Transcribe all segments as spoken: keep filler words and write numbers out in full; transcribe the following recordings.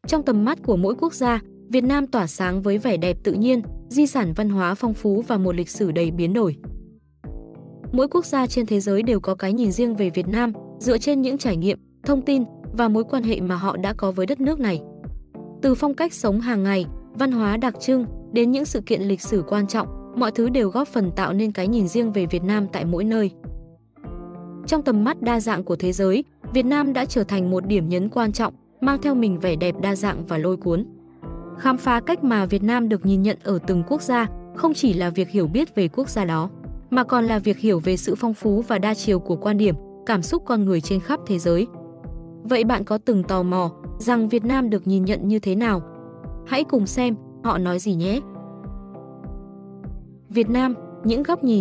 Trong tầm mắt của mỗi quốc gia, Việt Nam tỏa sáng với vẻ đẹp tự nhiên, di sản văn hóa phong phú và một lịch sử đầy biến đổi. Mỗi quốc gia trên thế giới đều có cái nhìn riêng về Việt Nam, dựa trên những trải nghiệm, thông tin và mối quan hệ mà họ đã có với đất nước này. Từ phong cách sống hàng ngày, văn hóa đặc trưng đến những sự kiện lịch sử quan trọng, mọi thứ đều góp phần tạo nên cái nhìn riêng về Việt Nam tại mỗi nơi. Trong tầm mắt đa dạng của thế giới, Việt Nam đã trở thành một điểm nhấn quan trọng, mang theo mình vẻ đẹp đa dạng và lôi cuốn. Khám phá cách mà Việt Nam được nhìn nhận ở từng quốc gia không chỉ là việc hiểu biết về quốc gia đó, mà còn là việc hiểu về sự phong phú và đa chiều của quan điểm, cảm xúc con người trên khắp thế giới. Vậy bạn có từng tò mò rằng Việt Nam được nhìn nhận như thế nào? Hãy cùng xem họ nói gì nhé! Việt Nam, những góc nhìn.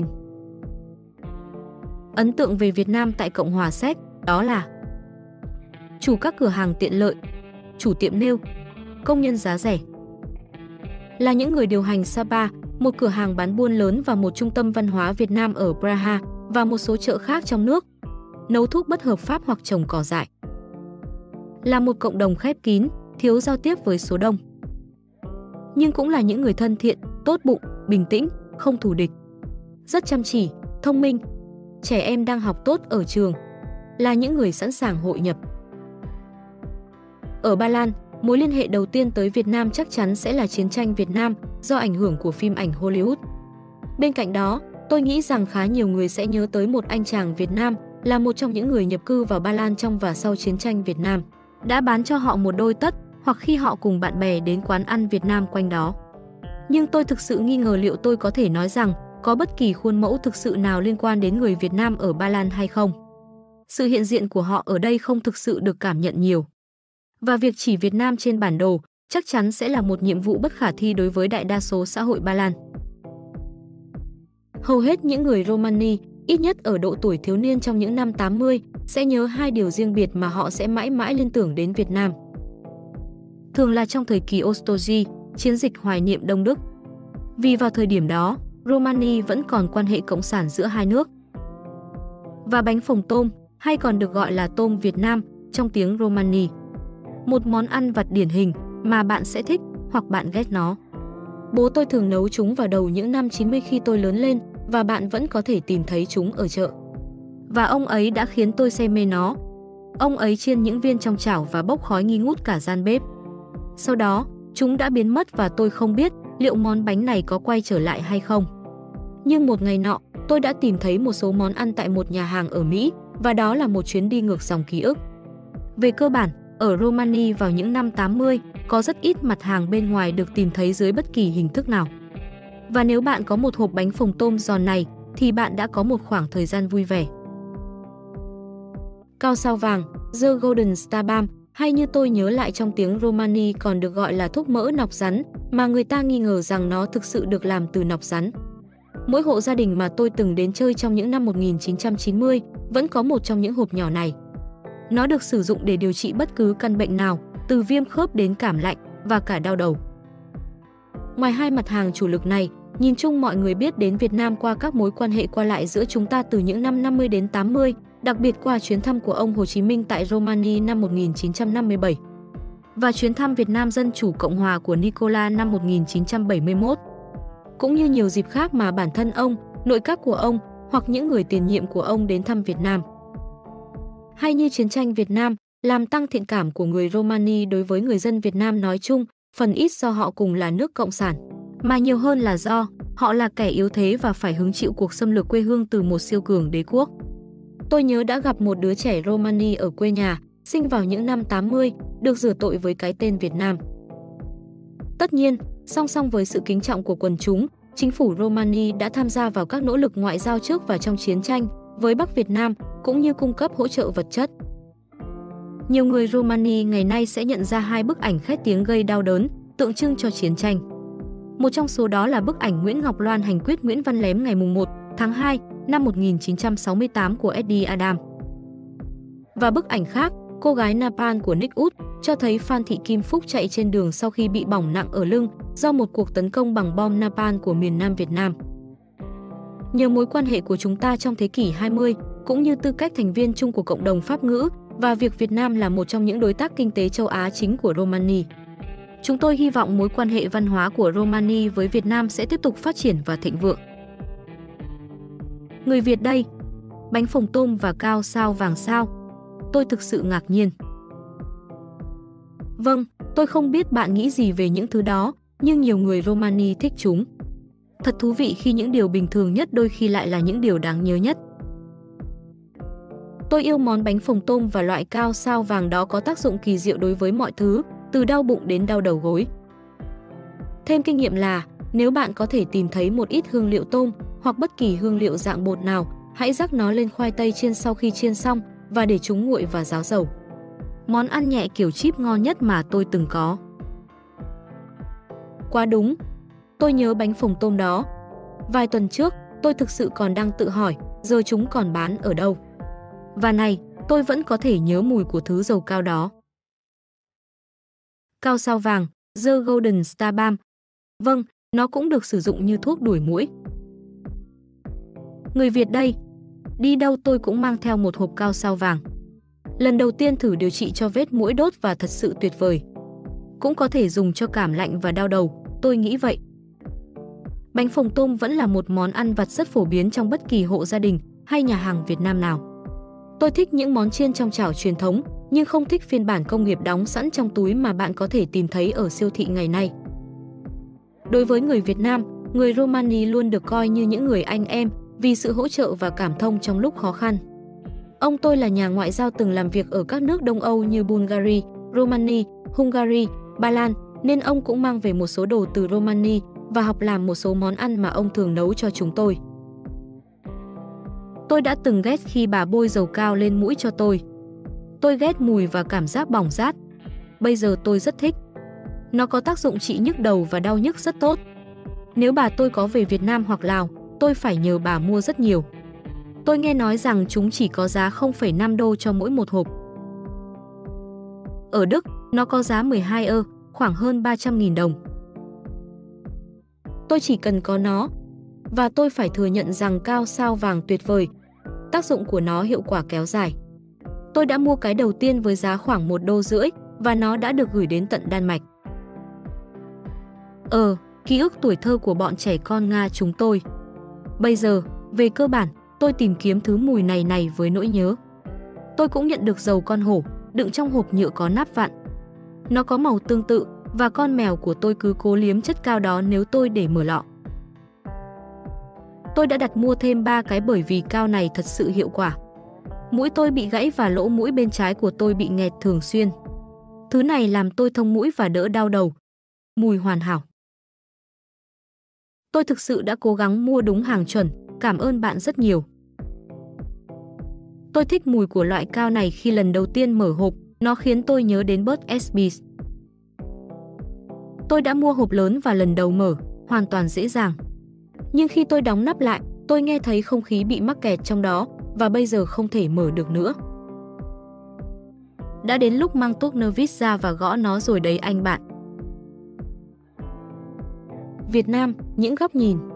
Ấn tượng về Việt Nam tại Cộng hòa Séc đó là chủ các cửa hàng tiện lợi, chủ tiệm nail, công nhân giá rẻ. Là những người điều hành Sapa, một cửa hàng bán buôn lớn và một trung tâm văn hóa Việt Nam ở Praha và một số chợ khác trong nước. Nấu thuốc bất hợp pháp hoặc trồng cỏ dại. Là một cộng đồng khép kín, thiếu giao tiếp với số đông. Nhưng cũng là những người thân thiện, tốt bụng, bình tĩnh, không thù địch. Rất chăm chỉ, thông minh. Trẻ em đang học tốt ở trường. Là những người sẵn sàng hội nhập. Ở Ba Lan, mối liên hệ đầu tiên tới Việt Nam chắc chắn sẽ là chiến tranh Việt Nam do ảnh hưởng của phim ảnh Hollywood. Bên cạnh đó, tôi nghĩ rằng khá nhiều người sẽ nhớ tới một anh chàng Việt Nam là một trong những người nhập cư vào Ba Lan trong và sau chiến tranh Việt Nam, đã bán cho họ một đôi tất hoặc khi họ cùng bạn bè đến quán ăn Việt Nam quanh đó. Nhưng tôi thực sự nghi ngờ liệu tôi có thể nói rằng có bất kỳ khuôn mẫu thực sự nào liên quan đến người Việt Nam ở Ba Lan hay không. Sự hiện diện của họ ở đây không thực sự được cảm nhận nhiều. Và việc chỉ Việt Nam trên bản đồ chắc chắn sẽ là một nhiệm vụ bất khả thi đối với đại đa số xã hội Ba Lan. Hầu hết những người Romani, ít nhất ở độ tuổi thiếu niên trong những năm tám mươi, sẽ nhớ hai điều riêng biệt mà họ sẽ mãi mãi liên tưởng đến Việt Nam. Thường là trong thời kỳ Ostoji, chiến dịch hoài niệm Đông Đức. Vì vào thời điểm đó, Romani vẫn còn quan hệ cộng sản giữa hai nước. Và bánh phồng tôm, hay còn được gọi là tôm Việt Nam trong tiếng Romani. Một món ăn vặt điển hình mà bạn sẽ thích hoặc bạn ghét nó. Bố tôi thường nấu chúng vào đầu những năm chín mươi khi tôi lớn lên và bạn vẫn có thể tìm thấy chúng ở chợ. Và ông ấy đã khiến tôi say mê nó. Ông ấy chiên những viên trong chảo và bốc khói nghi ngút cả gian bếp. Sau đó, chúng đã biến mất và tôi không biết liệu món bánh này có quay trở lại hay không. Nhưng một ngày nọ, tôi đã tìm thấy một số món ăn tại một nhà hàng ở Mỹ và đó là một chuyến đi ngược dòng ký ức. Về cơ bản, ở Romani vào những năm tám mươi, có rất ít mặt hàng bên ngoài được tìm thấy dưới bất kỳ hình thức nào. Và nếu bạn có một hộp bánh phồng tôm giòn này, thì bạn đã có một khoảng thời gian vui vẻ. Cao sao vàng, The Golden Star Balm, hay như tôi nhớ lại trong tiếng Romani còn được gọi là thuốc mỡ nọc rắn, mà người ta nghi ngờ rằng nó thực sự được làm từ nọc rắn. Mỗi hộ gia đình mà tôi từng đến chơi trong những năm một nghìn chín trăm chín mươi vẫn có một trong những hộp nhỏ này. Nó được sử dụng để điều trị bất cứ căn bệnh nào, từ viêm khớp đến cảm lạnh và cả đau đầu. Ngoài hai mặt hàng chủ lực này, nhìn chung mọi người biết đến Việt Nam qua các mối quan hệ qua lại giữa chúng ta từ những năm năm mươi đến tám mươi, đặc biệt qua chuyến thăm của ông Hồ Chí Minh tại Romani năm một nghìn chín trăm năm mươi bảy và chuyến thăm Việt Nam Dân Chủ Cộng Hòa của Nicola năm một nghìn chín trăm bảy mươi mốt. Cũng như nhiều dịp khác mà bản thân ông, nội các của ông hoặc những người tiền nhiệm của ông đến thăm Việt Nam. Hay như chiến tranh Việt Nam, làm tăng thiện cảm của người Romani đối với người dân Việt Nam nói chung, phần ít do họ cùng là nước cộng sản, mà nhiều hơn là do họ là kẻ yếu thế và phải hứng chịu cuộc xâm lược quê hương từ một siêu cường đế quốc. Tôi nhớ đã gặp một đứa trẻ Romani ở quê nhà, sinh vào những năm tám mươi, được rửa tội với cái tên Việt Nam. Tất nhiên, song song với sự kính trọng của quần chúng, chính phủ Romani đã tham gia vào các nỗ lực ngoại giao trước và trong chiến tranh với Bắc Việt Nam, cũng như cung cấp hỗ trợ vật chất. Nhiều người Romani ngày nay sẽ nhận ra hai bức ảnh khét tiếng gây đau đớn, tượng trưng cho chiến tranh. Một trong số đó là bức ảnh Nguyễn Ngọc Loan hành quyết Nguyễn Văn Lém ngày một tháng hai năm một nghìn chín trăm sáu mươi tám của Eddie Adam. Và bức ảnh khác, cô gái Napalm của Nick Wood, cho thấy Phan Thị Kim Phúc chạy trên đường sau khi bị bỏng nặng ở lưng do một cuộc tấn công bằng bom napalm của miền Nam Việt Nam. Nhờ mối quan hệ của chúng ta trong thế kỷ hai mươi, cũng như tư cách thành viên chung của cộng đồng Pháp ngữ, và việc Việt Nam là một trong những đối tác kinh tế châu Á chính của Romani. Chúng tôi hy vọng mối quan hệ văn hóa của Romani với Việt Nam sẽ tiếp tục phát triển và thịnh vượng. Người Việt đây, bánh phồng tôm và cao sao vàng sao? Tôi thực sự ngạc nhiên. Vâng, tôi không biết bạn nghĩ gì về những thứ đó, nhưng nhiều người Romani thích chúng. Thật thú vị khi những điều bình thường nhất đôi khi lại là những điều đáng nhớ nhất. Tôi yêu món bánh phồng tôm và loại cao sao vàng đó có tác dụng kỳ diệu đối với mọi thứ, từ đau bụng đến đau đầu gối. Thêm kinh nghiệm là, nếu bạn có thể tìm thấy một ít hương liệu tôm hoặc bất kỳ hương liệu dạng bột nào, hãy rắc nó lên khoai tây chiên sau khi chiên xong và để chúng nguội và ráo dầu. Món ăn nhẹ kiểu chip ngon nhất mà tôi từng có. Quá đúng, tôi nhớ bánh phồng tôm đó. Vài tuần trước, tôi thực sự còn đang tự hỏi, giờ chúng còn bán ở đâu. Và này, tôi vẫn có thể nhớ mùi của thứ dầu cao đó. Cao sao vàng, The Golden Star Balm. Vâng, nó cũng được sử dụng như thuốc đuổi muỗi. Người Việt đây, đi đâu tôi cũng mang theo một hộp cao sao vàng. Lần đầu tiên thử điều trị cho vết muỗi đốt và thật sự tuyệt vời. Cũng có thể dùng cho cảm lạnh và đau đầu, tôi nghĩ vậy. Bánh phồng tôm vẫn là một món ăn vặt rất phổ biến trong bất kỳ hộ gia đình hay nhà hàng Việt Nam nào. Tôi thích những món chiên trong chảo truyền thống, nhưng không thích phiên bản công nghiệp đóng sẵn trong túi mà bạn có thể tìm thấy ở siêu thị ngày nay. Đối với người Việt Nam, người Romani luôn được coi như những người anh em vì sự hỗ trợ và cảm thông trong lúc khó khăn. Ông tôi là nhà ngoại giao từng làm việc ở các nước Đông Âu như Bulgaria, Romania, Hungary, Ba Lan, nên ông cũng mang về một số đồ từ Romania và học làm một số món ăn mà ông thường nấu cho chúng tôi. Tôi đã từng ghét khi bà bôi dầu cao lên mũi cho tôi. Tôi ghét mùi và cảm giác bỏng rát. Bây giờ tôi rất thích. Nó có tác dụng trị nhức đầu và đau nhức rất tốt. Nếu bà tôi có về Việt Nam hoặc Lào, tôi phải nhờ bà mua rất nhiều. Tôi nghe nói rằng chúng chỉ có giá không phẩy năm đô cho mỗi một hộp. Ở Đức, nó có giá mười hai ơ, khoảng hơn ba trăm nghìn đồng. Tôi chỉ cần có nó. Và tôi phải thừa nhận rằng cao sao vàng tuyệt vời. Tác dụng của nó hiệu quả kéo dài. Tôi đã mua cái đầu tiên với giá khoảng một đô rưỡi và nó đã được gửi đến tận Đan Mạch. Ờ, ký ức tuổi thơ của bọn trẻ con Nga chúng tôi. Bây giờ, về cơ bản, tôi tìm kiếm thứ mùi này này với nỗi nhớ. Tôi cũng nhận được dầu con hổ, đựng trong hộp nhựa có nắp vặn. Nó có màu tương tự và con mèo của tôi cứ cố liếm chất cao đó nếu tôi để mở lọ. Tôi đã đặt mua thêm ba cái bởi vì cao này thật sự hiệu quả. Mũi tôi bị gãy và lỗ mũi bên trái của tôi bị nghẹt thường xuyên. Thứ này làm tôi thông mũi và đỡ đau đầu. Mùi hoàn hảo. Tôi thực sự đã cố gắng mua đúng hàng chuẩn, cảm ơn bạn rất nhiều. Tôi thích mùi của loại cao này khi lần đầu tiên mở hộp, nó khiến tôi nhớ đến Burt's Bees. Tôi đã mua hộp lớn và lần đầu mở, hoàn toàn dễ dàng. Nhưng khi tôi đóng nắp lại, tôi nghe thấy không khí bị mắc kẹt trong đó và bây giờ không thể mở được nữa. Đã đến lúc mang Turnovich ra và gõ nó rồi đấy anh bạn. Việt Nam, những góc nhìn.